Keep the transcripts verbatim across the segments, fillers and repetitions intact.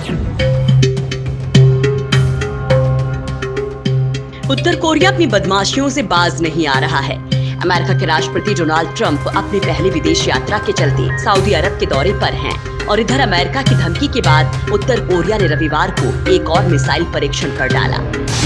उत्तर Korea अपनी बदमाशियों से बाज नहीं आ रहा है। अमेरिका के राष्ट्रपति डोनाल्ड ट्रंप अपनी पहली विदेश यात्रा के चलते सऊदी अरब के दौरे पर हैं और इधर अमेरिका की धमकी के बाद उत्तर कोरिया ने रविवार को एक और मिसाइल परीक्षण कर डाला।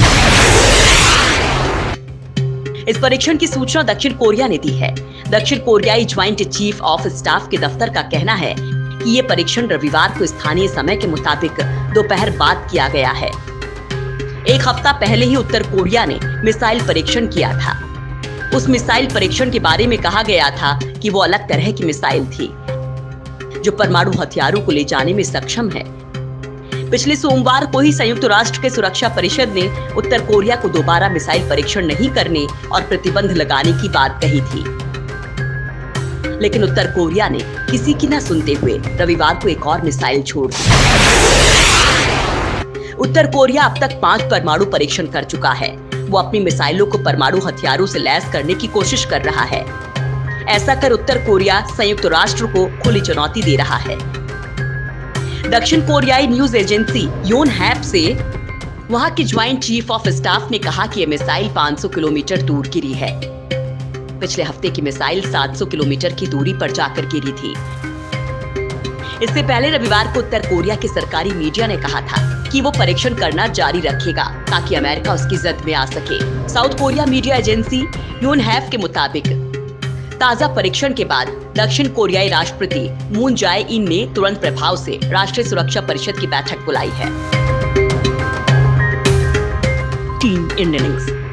इस परीक्षण की सूचना दक्षिण कोरिया ने दी है। दक्षिण कोरियाई ज्वाइंट चीफ ऑफ स्टाफ के दफ्तर का कहना है कि ये परीक्षण रविवार को स्थानीय समय के मुताबिक दोपहर बाद किया गया है। एक हफ्ता पहले ही उत्तर कोरिया ने मिसाइल परीक्षण किया था। उस मिसाइल परीक्षण के बारे में कहा गया था कि वो अलग तरह की मिसाइल थी जो परमाणु हथियारों को ले जाने में सक्षम है। पिछले सोमवार को ही संयुक्त राष्ट्र के सुरक्षा परिषद ने उत्तर कोरिया को दोबारा मिसाइल परीक्षण नहीं करने और प्रतिबंध लगाने की बात कही थी, लेकिन उत्तर कोरिया ने किसी की न सुनते हुए रविवार को एक और मिसाइल छोड़ दी। उत्तर कोरिया अब तक पांच परमाणु परीक्षण कर चुका है। वो अपनी मिसाइलों को परमाणु हथियारों से लैस करने की कोशिश कर रहा है। ऐसा कर उत्तर कोरिया संयुक्त राष्ट्र को खुली चुनौती दे रहा है। दक्षिण कोरियाई न्यूज एजेंसी योनहैप से वहां के ज्वाइंट चीफ ऑफ स्टाफ ने कहा कि यह मिसाइल पाँच सौ किलोमीटर दूर गिरी है। पिछले हफ्ते की मिसाइल सात सौ किलोमीटर की दूरी पर जाकर गिरी थी। इससे पहले रविवार को उत्तर कोरिया के सरकारी मीडिया ने कहा था कि वो परीक्षण करना जारी रखेगा ताकि अमेरिका उसकी जद में आ सके। South Korea media agency Yonhap के मुताबिक ताजा परीक्षण के बाद दक्षिण कोरियाई राष्ट्रपति मून जाए इन ने तुरंत प्रभाव से राष्ट्रीय सुरक्षा परिषद की बैठक बुलाई है। Team India news.